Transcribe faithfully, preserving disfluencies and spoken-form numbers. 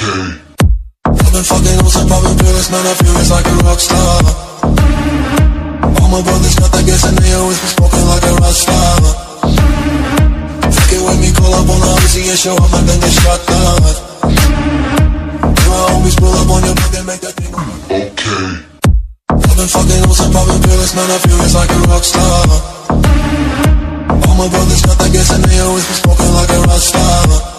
Okay. I've been fucking on some poppin' pills, man, I feel it's like a rock star. All my brothers got that gas and they always been smoking like a rock star. Fuck it with me, call up on the Uzi and show up and then get shot down. My homies pull up on your block and make that thing. Okay. I've been fucking on some poppin' pills, man, I feel it's like a rock star. All my brothers got that gas and they always been smoking like a rock star.